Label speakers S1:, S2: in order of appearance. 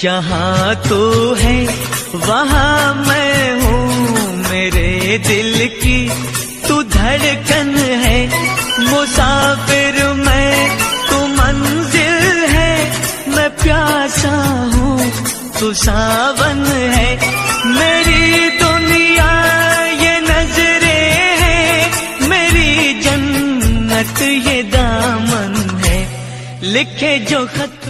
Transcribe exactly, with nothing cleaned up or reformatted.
S1: जहाँ तू है वहाँ मैं हूँ, मेरे दिल की तू धड़कन है। मुसाफिर मैं तू मंजिल है, मैं प्यासा हूँ तू सावन है। मेरी दुनिया ये नजरें है, मेरी जन्नत ये दामन है। लिखे जो खत